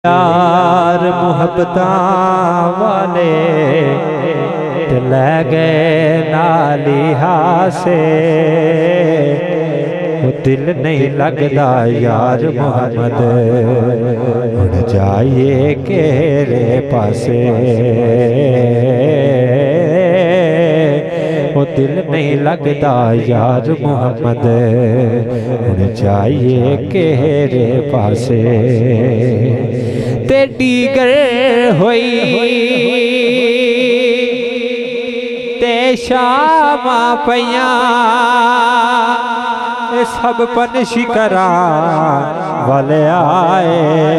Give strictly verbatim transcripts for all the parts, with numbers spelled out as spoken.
यार मोहब्बतां वाले लै गए नालिहा से, वो दिल नहीं लगता यार मोहम्मद उड़ जाइए केरे पासे, वो दिल नहीं लगता यार मोहम्मद उड़ जाइए केरे पासे। ते डीगर होई ते शामा पया सब पन शिकरा वाले आए,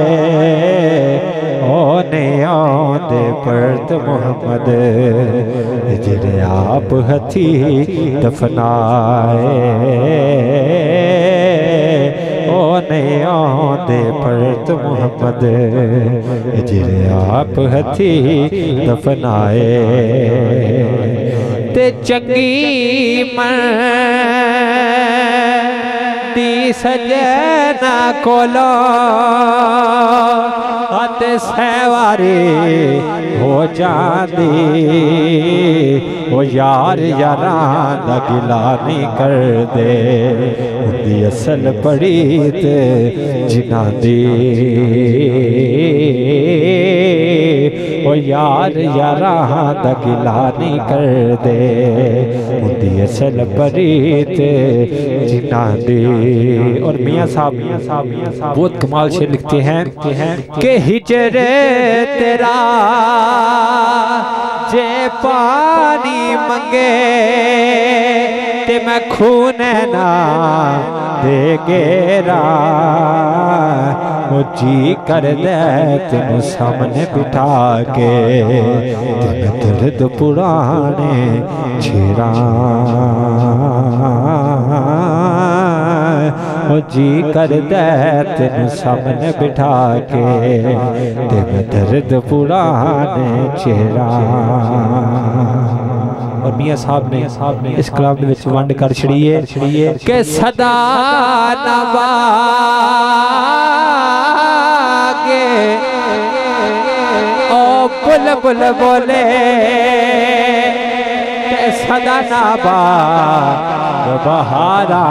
ओने आंदे परत मोहम्मद जिरे आप हथी दफनाए, ओने आंदे परत मोहम्मद जिरे आप हथी दफनाए। ते चंगी मन दी सजना कोलो अत सवारी हो जाती, वो यार यारां दा गिला नहीं कर दे, उनकी असल पड़ीत जिन्हां दी, वो यार यारां दा गिला नहीं कर दे, उनकी असल पड़ीत जिन्हां दी। और मियाँ साहब मियाँ साहब मियाँ साहब बहुत कमाल से लिखते हैं कि हिजरे तेरा जे पानी मंगे ते मैं खून ना दे गेरा, वो जी कर दे तेन सामने बिठा के तेन दर्द पुराने छेरा, वो जी कर दे तेन सामने बिठा के तेन दर्द पुराने चेहरा। और मियाँ साहब ने साहब ने इस कलाम में वंड कर छड़िए छड़िए के सदा नवा ओ बुल बुल बोले सदा नाबा बहारा,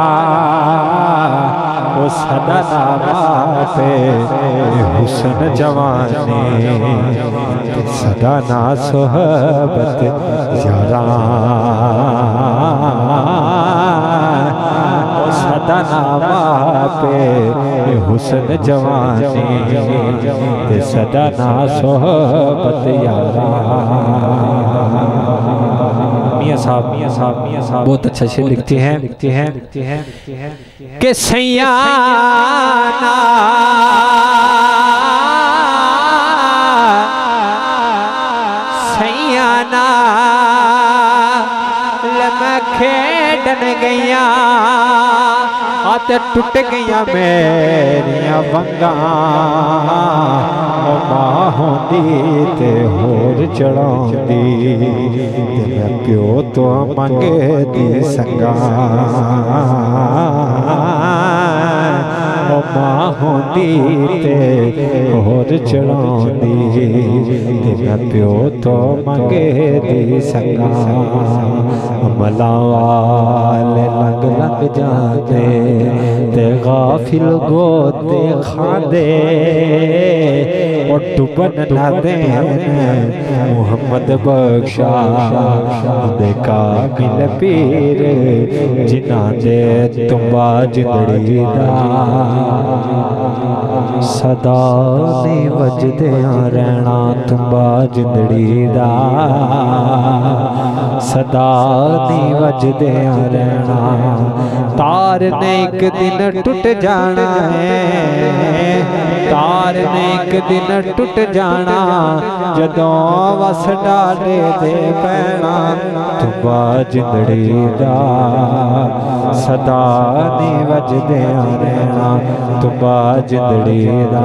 वो सदा नाबा पे हुस्न जवानी, सदा ना सोहबत यारा, वो सदा नाबा पे हुस्न जवानी, सदा ना सोहबत यारा। मियाँ साहब मियाँ साहब मियाँ साहब बहुत अच्छा शेर लिखते हैं लिखते हैं लिखते हैं लिखते हैं कि सैयाना सैयाना लम्हा खेडन गईया हाथ टूट गईया मेरिया वंगा, मां होंदी ते होर चढ़ाउंदी ते मैं प्यो तो मंगे दी संगा, मां होंदी ते होर चढ़ाउंदी ते मैं प्यो तो मंगे दी संगा। मलां वाले लंग लंग जाते ते गाफिल गोते खांदे, और डुबन ना देन मोहम्मद बख्शा दे कामिल पीर जिन्हां दे तुम्बा जिंदड़ी दा, सदा नहीं वजदियां रहना तुम्बा जिंदड़ी दा, सदा नहीं वजदियां रहना, तार ने एक दिन टूट जाना है, तार ने एक दिन टूट जाना, जदों वस डाले दे पैना तुम्बा जिंदड़ी दा, सदा नहीं वजदियां रहना तुम्बा जिंदड़ी दा,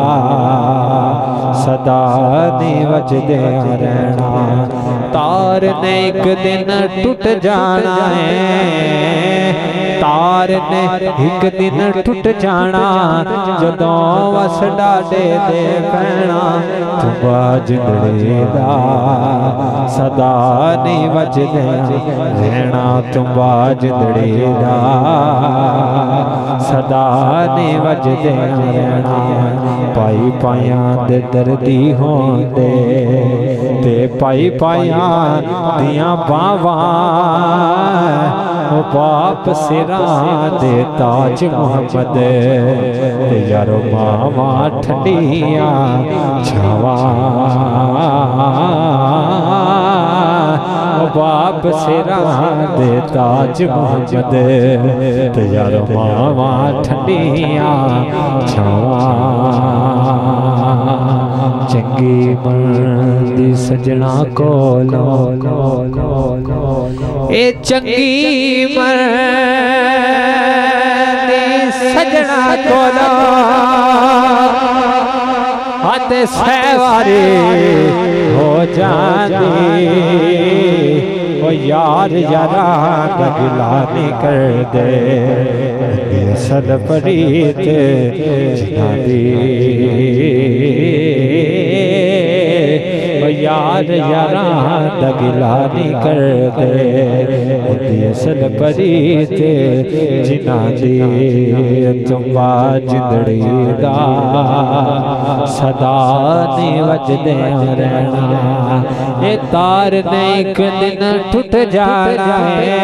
सदा नहीं वजदियां रहना, तार ने एक दिन टूट जाना है, तार ने एक दिन टूट जाना जदों वस डाडे दे पैना तुंबा जिंदड़ी दा सदा नहीं वजदे रहना तुंबा जिंदड़ी दा सदा नहीं वजदे रहना पाई पाया दे दर्दी होंदे ते पाई पाया दियां बावां बाप सिरा दे ताज मोहब्बत ते यारो मावा ठंडिया छावा बाप सिरा दे ताज मोहब्बत ते यारो मावा ठंडिया छावा चंगी मर्दी सजना कोलो ए चंगी मर्दी सजना कोलो हाथे सहवारी हो जाती ओ यार यारा गिला नहीं कर दे सल परीत जिना दी यार यारा गिला नहीं कर दे सल परीत जिना दी तुंबा जिंदड़ी दा सदा नहीं वजदे रहना ये तार ने एक दिन टूट जाना है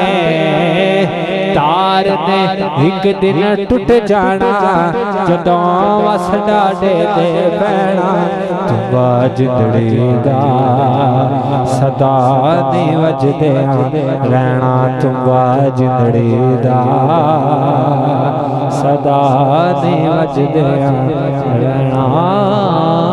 तार ने एक दिन टूट जाना जदों वस डाडे दे पैना तुंबा जिंदड़ी दा सदा नहीं वजदे रहना तुंबा जिंदड़ी दा सदा नहीं वजदे रहना।